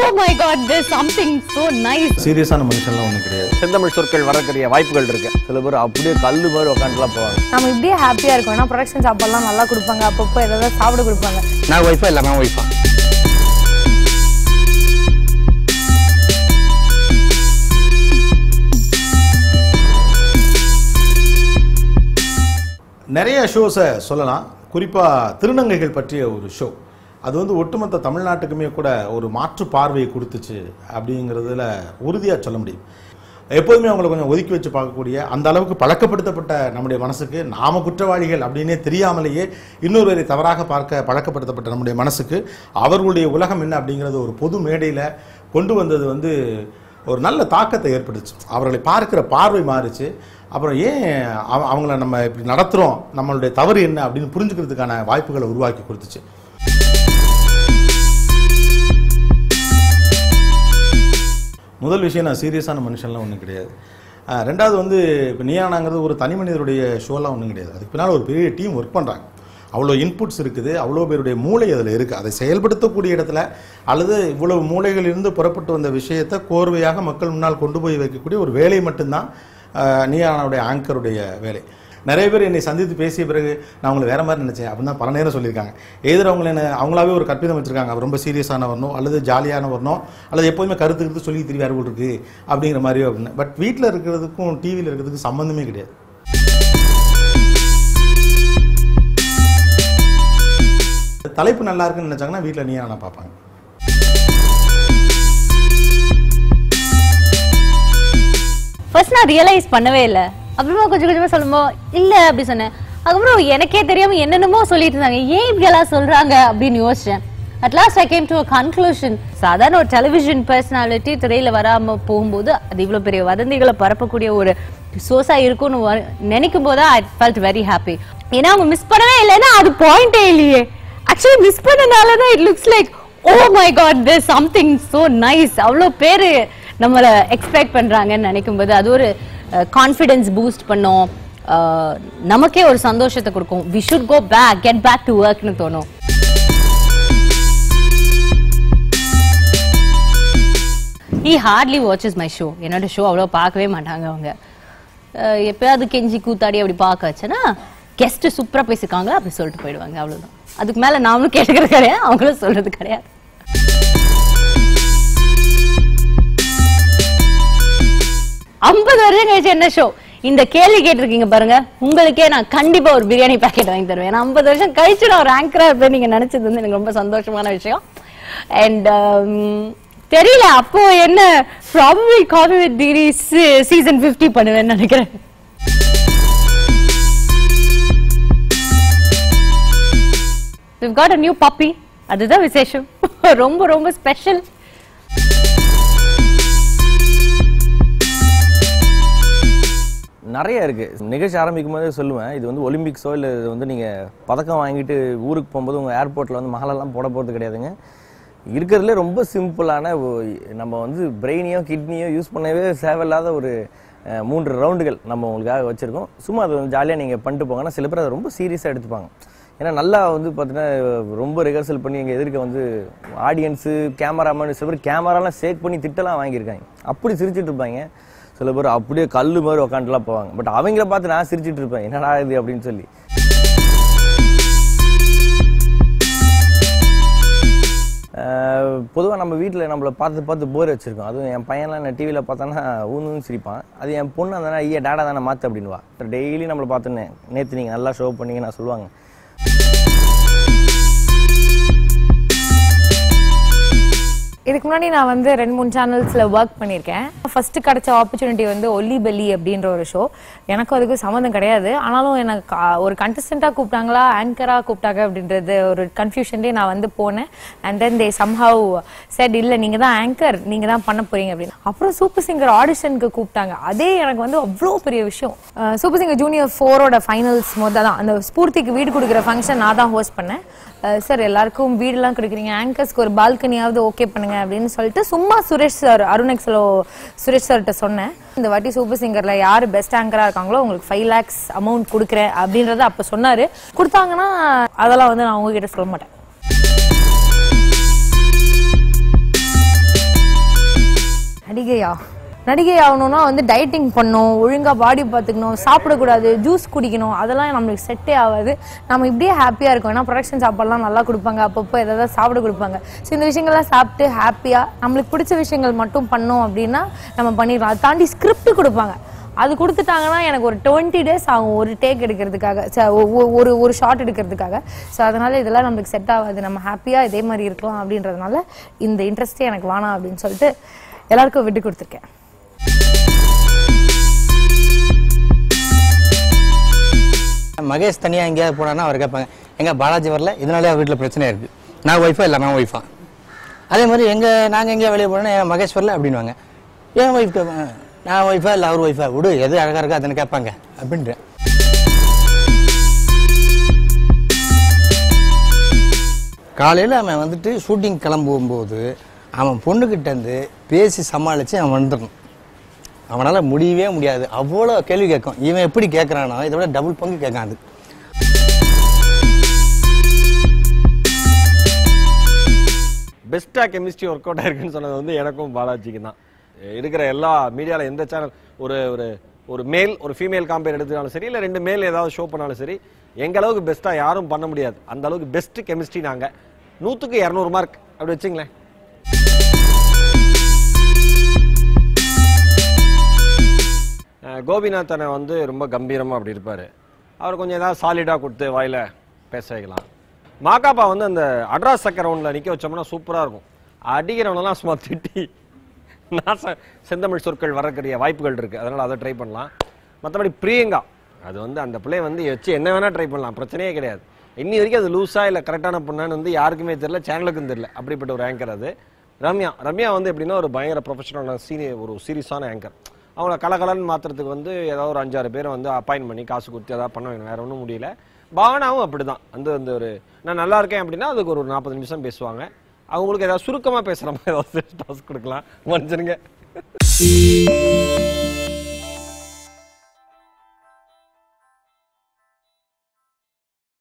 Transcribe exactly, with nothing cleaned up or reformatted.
Oh my god, there's something so nice. சீரியஸான மனுஷன்லாம் ஒண்ணும் கிடையாது. செந்தமிழ் சொற்கள் வரக்கூடிய வாய்ப்புகள் இருக்கு. சில பேர் அப்படியே கல்லு மாதிரி உட்காந்துலாம் போவாங்க. நம்ம இப்படியே ஹாப்பியா இருக்கோம். ஏன்னா ப்ரொடக்ஷன் சாப்பாடுலாம் நல்லா கொடுப்பாங்க. அப்பப்போ ஏதாவது சாப்பிட கொடுப்பாங்க. நான் வைஃபா இல்லை நான் வைஃபா. நிறைய ஷோஸை சொல்லலாம். குறிப்பாக திருநங்கைகள் பற்றிய ஒரு ஷோ, அது வந்து ஒட்டுமொத்த தமிழ்நாட்டுக்குமே கூட ஒரு மாற்று பார்வையை கொடுத்துச்சு அப்படிங்கிறதுல உறுதியாக சொல்ல முடியும். எப்போதுமே அவங்களை கொஞ்சம் ஒதுக்கி வச்சு பார்க்கக்கூடிய அந்த அளவுக்கு பழக்கப்படுத்தப்பட்ட நம்முடைய மனசுக்கு நாம குற்றவாளிகள் அப்படின்னே தெரியாமலேயே இன்னொருவரை தவறாக பார்க்க பழக்கப்படுத்தப்பட்ட நம்முடைய மனசுக்கு அவர்களுடைய உலகம் என்ன அப்படிங்கிறது ஒரு பொது மேடையில் கொண்டு வந்தது வந்து ஒரு நல்ல தாக்கத்தை ஏற்படுச்சு. அவர்களை பார்க்குற பார்வை மாறிச்சு. அப்புறம் ஏன் அவங்கள நம்ம இப்படி நடத்துகிறோம், நம்மளுடைய தவறு என்ன அப்படின்னு புரிஞ்சுக்கிறதுக்கான வாய்ப்புகளை உருவாக்கி கொடுத்துச்சு. முதல் விஷயம், நான் சீரியஸான மனுஷன்லாம் ஒன்றும் கிடையாது. ரெண்டாவது வந்து இப்போ நீயானாங்கிறது ஒரு தனி மனிதருடைய ஷோலாம் ஒன்றும் கிடையாது. அதுக்கு பின்னால் ஒரு பெரிய டீம் ஒர்க் பண்ணுறாங்க. அவ்வளோ இன்புட்ஸ் இருக்குது, அவ்வளோ பேருடைய மூளை அதில் இருக்குது. அதை செயல்படுத்தக்கூடிய இடத்துல அல்லது இவ்வளவு மூளைகளிலிருந்து புறப்பட்டு வந்த விஷயத்தை கோர்வையாக மக்கள் முன்னால் கொண்டு போய் வைக்கக்கூடிய ஒரு வேலை மட்டும்தான் நீயானாவுடைய ஆங்கருடைய வேலை. நிறைய பேர் என்னை சந்தித்து பேசிய பிறகு நான் அவங்களை வேறு மாதிரி நினச்சேன் அப்படின்னு தான் பல நேரம் சொல்லியிருக்காங்க. எதிர அவங்கள என்ன அவங்களாவே ஒரு கற்பிதம் வச்சுருக்காங்க, அவர் ரொம்ப சீரியஸான வரணும் அல்லது ஜாலியான வரணும் அல்லது எப்போதுமே கருத்து கருத்து சொல்லி திரும்பி அறிவு இருக்குது அப்படிங்கிற மாதிரியோ அப்படின்னு. பட் வீட்டில் இருக்கிறதுக்கும் டிவியில் இருக்கிறதுக்கும் சம்மந்தமே கிடையாது. தலைப்பு நல்லா இருக்குன்னு நினச்சாங்கன்னா வீட்டில் நீயானா பார்ப்பாங்க. ஃபர்ஸ்ட் நான் ரியலைஸ் பண்ணவே இல்லை. அப்புறமா கொஞ்சம் கொஞ்சமா சொல்லும்போது இல்லை அப்படி சொன்னேன். அதுக்கப்புறம் எனக்கே தெரியாம என்னென்னமோ சொல்லிட்டு இருந்தாங்க, ஏன் இப்படி எல்லாம் சொல்றாங்க அப்படின்னு யோசிச்சேன். At last I came to a conclusion. சாதாரண ஒரு டெலிவிஷன் பர்சனாலிட்டி திரையில வராம போகும்போது அது இவ்வளவு பெரிய வதந்திகளை பரப்பக்கூடிய ஒரு சோர்ஸா இருக்கும்னு நினைக்கும் போது ஐ ஃபெல்ட் வெரி ஹாப்பி. ஏன்னா அவங்க மிஸ் பண்ணவே இல்லைன்னா அது பாயிண்டே இல்லையே. ஆக்சுவலி மிஸ் பண்ணனாலதான் it looks like oh my god there something so nice. அவ்வளோ பேரு நம்மளை எக்ஸ்பெக்ட் பண்றாங்கன்னு நினைக்கும் போது அது ஒரு கான்ஃபிடன்ஸ் பூஸ்ட் பண்ணோம், நமக்கே ஒரு சந்தோஷத்தை கொடுக்கும். We should go back get back to ஒர்க்னு தோணும். He hardly watches my show. என்னோட ஷோ அவ்வளோ பார்க்கவே மாட்டாங்க அவங்க. எப்பயாவது கெஞ்சி கூத்தாடி அப்படி பார்க்க வச்சேன்னா கெஸ்ட் சூப்பரா பேசிருக்காங்க அப்படி சொல்லிட்டு போயிடுவாங்க, அவ்வளவுதான். அதுக்கு மேல நாமளும் கேட்டுக்கிறது கிடையாது, அவங்களும் சொல்றது கிடையாது. ஐம்பது வருஷம் கழிச்சு என்ன ஷோ இந்த கேள்வி கேட்டிருக்கீங்க பாருங்க, உங்களுக்கே நான் கண்டிப்பா ஒரு பிரியாணி பேக்கெட் வாங்கி தருவேன். ஏன்னா ஐம்பது வருஷம் கழிச்சு நான் ஒரு ஆங்கரா இருப்பேன் நீங்க நினைச்சது வந்து எனக்கு ரொம்ப சந்தோஷமான விஷயம். அண்ட் தெரியல அப்போ என்ன probably coffee with DD season fifty பண்ணுவேன்னு நினைக்கிறேன். We've got a new puppy. அதுதான் விசேஷம், ரொம்ப ரொம்ப ஸ்பெஷல். நிறைய இருக்கு. நிகழ்ச்சி ஆரம்பிக்கும் போதே சொல்லுவேன், இது வந்து ஒலிம்பிக்ஸோ இல்லை இது வந்து நீங்கள் பதக்கம் வாங்கிட்டு ஊருக்கு போகும்போது உங்கள் ஏர்போர்ட்டில் வந்து மகளெல்லாம் போட போகிறது கிடையாதுங்க. இருக்கிறதுலே ரொம்ப சிம்பிளான நம்ம வந்து பிரெயினையோ கிட்னியோ யூஸ் பண்ணவே தேவையில்லாத ஒரு மூன்று ரவுண்டுகள் நம்ம உங்களுக்காக வச்சுருக்கோம். சும்மா அது வந்து ஜாலியாக நீங்கள் பண்ணிட்டு போங்கன்னா சில பேர் அதை ரொம்ப சீரியஸாக எடுத்துப்பாங்க. ஏன்னா நல்லா வந்து பார்த்தீங்கன்னா ரொம்ப ரிஹர்சல் பண்ணி எங்கள் எதிர்க்க வந்து ஆடியன்ஸு கேமராமேன் சில பேர் கேமராலாம் சேக் பண்ணி திட்டலாம் வாங்கியிருக்காங்க. அப்படி சிரிச்சுட்டு இருப்பாங்க. சில பேர் அப்படியே கல்லு மாதிரி உக்காந்துலாம் போவாங்க. பட் அவங்கள பார்த்து நான் சிரிச்சுட்டு இருப்பேன், என்னடா இது அப்படின்னு சொல்லி. பொதுவாக நம்ம வீட்டில் நம்மளை பார்த்து பார்த்து போர் வச்சுருக்கோம். அதுவும் என் பையன்லாம் நான் டிவியில் பார்த்தோன்னா ஊன்னு சிரிப்பான். அது என் பொண்ணு அந்த ஐயா டேடா தானே மாற்று அப்படின்வா. டெய்லி நம்மளை பார்த்துன்னு நேற்று நீங்கள் நல்லா ஷோ பண்ணீங்க நான் சொல்லுவாங்க. இதுக்கு முன்னாடி நான் வந்து ரெண்டு மூணு சேனல்ஸில் ஒர்க் பண்ணியிருக்கேன். ஃபர்ஸ்ட் கிடைச்ச ஆப்பர்ச்சுனிட்டி வந்து ஒல்லி பெல்லி அப்படின்ற ஒரு ஷோ. எனக்கும் அதுக்கு சம்மந்தம் கிடையாது. ஆனாலும் எனக்கு ஒரு கண்டஸ்டண்ட்டாக கூப்பிட்டாங்களா ஆங்கராக கூப்பிட்டாங்க அப்படின்றது ஒரு கன்ஃபியூஷன்லேயே நான் வந்து போனேன். And then they somehow said இல்லை நீங்கள் தான் ஆங்கர், நீங்கள் தான் பண்ண போகிறீங்க அப்படின்னு. அப்புறம் சூப்பர் சிங்கர் ஆடிஷனுக்கு கூப்பிட்டாங்க. அதே எனக்கு வந்து அவ்வளோ பெரிய விஷயம். சூப்பர் சிங்கர் ஜூனியர் ஃபோரோட ஃபைனல்ஸ் மொதல் தான் அந்த ஸ்பூர்த்திக்கு வீடு கொடுக்குற ஃபங்க்ஷன் நான் தான் ஹோஸ்ட் பண்ணேன். சார் எல்லாருக்கும் வீடெல்லாம் கொடுக்குறீங்க, ஆங்கர்ஸ்க்கு ஒரு பால்கனியாவது ஓகே பண்ணுங்க அப்படின்னு சொல்லிட்டு சும்மா சுரேஷ் சார் அருணெக்ஸ்லோ சுரேஷ் சார்கிட்ட சொன்னேன். இந்த வாட்டி சூப்பர் சிங்கர்ல யாரு பெஸ்ட் ஆங்கரா இருக்காங்களோ உங்களுக்கு ஃபைவ் லேக்ஸ் அமௌண்ட் கொடுக்குறேன் அப்படின்றத அப்ப சொன்னாரு. கொடுத்தாங்கன்னா அதெல்லாம் வந்து நான் உங்ககிட்ட சொல்ல மாட்டேன். நடிகையா நடிகை ஆகணும்னா வந்து டயட்டிங் பண்ணணும், ஒழுங்காக பாடி பார்த்துக்கணும், சாப்பிடக்கூடாது, ஜூஸ் குடிக்கணும், அதெல்லாம் நம்மளுக்கு செட்டே ஆகாது. நம்ம இப்படியே ஹாப்பியாக இருக்கும். ஏன்னா ப்ரொடக்ஷன் சாப்பாடுலாம் நல்லா கொடுப்பாங்க, அப்பப்போ எதாவது சாப்பிட கொடுப்பாங்க. ஸோ இந்த விஷயங்கள்லாம் சாப்பிட்டு ஹாப்பியாக நம்மளுக்கு பிடிச்ச விஷயங்கள் மட்டும் பண்ணோம் அப்படின்னா நம்ம பண்ணிடலாம். அதை தாண்டி ஸ்கிரிப்ட் கொடுப்பாங்க, அது கொடுத்துட்டாங்கன்னா எனக்கு ஒரு டுவெண்ட்டி டேஸ் ஆகும் ஒரு டேக் எடுக்கிறதுக்காக, ஒரு ஒரு ஷார்ட் எடுக்கிறதுக்காக. ஸோ அதனால இதெல்லாம் நம்மளுக்கு செட் ஆகாது, நம்ம ஹாப்பியாக இதே மாதிரி இருக்கலாம் அப்படின்றதுனால இந்த இன்ட்ரெஸ்ட்டே எனக்கு வேணாம் அப்படின்னு சொல்லிட்டு எல்லாருக்கும் விட்டு கொடுத்துருக்கேன். மகேஷ் தனியாக எங்கேயாவது போனான்னா அவர் கேட்பாங்க, எங்கள் பாலாஜி வரல, இதனாலே வீட்டில் பிரச்சனை இருக்குது, நான் ஒய்ஃபா இல்லை நான் ஒய்ஃபா. அதே மாதிரி எங்கள் நாங்கள் எங்கேயா வெளியே போனோன்னா என் மகேஷ் வரல அப்படின்வாங்க. ஏன் ஒய்ஃப் கேட்பாங்க, நான் ஒய்ஃபா இல்லை அவர் ஒய்ஃபா, விடு எது அழகாக இருக்கா அதுன்னு கேட்பாங்க அப்படின்றேன். காலையில் அவன் வந்துட்டு ஷூட்டிங் கிளம்பும்போது அவன் பொண்ணுக்கிட்டேருந்து பேசி சமாளித்து அவன் வந்துடணும். அவனால் முடியவே முடியாது, அவ்வளோ கேள்வி கேட்கும். இவன் எப்படி கேட்குறானோ இதை விட டபுள் பங்கு கேட்காது. பெஸ்ட்டாக கெமிஸ்ட்ரி ஒர்க் அவுட் ஆயிருக்குன்னு சொன்னது வந்து எனக்கும் பாலாஜிக்கு தான். இருக்கிற எல்லா மீடியாவில் எந்த சேனல் ஒரு ஒரு ஒரு மேல் ஒரு ஃபீமேல் காம்பேர் எடுத்துனாலும் சரி, இல்லை ரெண்டு மேல் ஏதாவது ஷோ பண்ணாலும் சரி, எங்கள் அளவுக்கு பெஸ்ட்டாக யாரும் பண்ண முடியாது. அந்த அளவுக்கு பெஸ்ட்டு கெமிஸ்ட்ரி நாங்கள். நூற்றுக்கு இரநூறு மார்க் அப்படி வச்சுங்களேன். கோபிநாத்தனை வந்து ரொம்ப கம்பீரமாக அப்படி இருப்பார். அவர் கொஞ்சம் ஏதாவது சாலிடாக கொடுத்து வாயில் பேச வைக்கலாம். மாக்காப்பா வந்து அந்த அட்ராஸ் சக்கர ரவுண்டில் நிற்க வச்சோம்னா சூப்பராக இருக்கும். அடிக்கிறவனெல்லாம் சும்மா திட்டி நாச செந்தமிழ் சொற்கள் வரக்கூடிய வாய்ப்புகள் இருக்குது, அதனால் அதை ட்ரை பண்ணலாம். மற்றபடி பிரியங்கா அது வந்து அந்த பிள்ளை வந்து வச்சு என்ன வேணால் ட்ரை பண்ணலாம், பிரச்சனையே கிடையாது. இன்னி வரைக்கும் அது லூஸாக இல்லை கரெக்டான பொண்ணான்னு வந்து யாருக்குமே தெரியல, சேனலுக்கும் தெரியல. அப்படிப்பட்ட ஒரு ஆங்கர் அது. ரம்யா ரம்யா வந்து எப்படின்னா ஒரு பயங்கர ப்ரொஃபஷனலான சீனியர் ஒரு சீரியஸான ஆங்கர். அவங்கள கலகலன்னு மாற்றுறதுக்கு வந்து ஏதாவது ஒரு அஞ்சாறு பேரை வந்து அப்பாயின் பண்ணி காசு கொடுத்து ஏதாவது பண்ண வேணும், வேற ஒன்றும் முடியல. பாவனாவும் அப்படி தான். அந்த அந்த ஒரு நான் நல்லா இருக்கேன் அப்படின்னா அதுக்கு ஒரு நாற்பது நிமிஷம் பேசுவாங்க. அவங்களுக்கு ஏதாவது சுருக்கமாக பேசுகிற மாதிரி ஏதாவது டாஸ்க் கொடுக்கலாம் மனுஷனுங்க.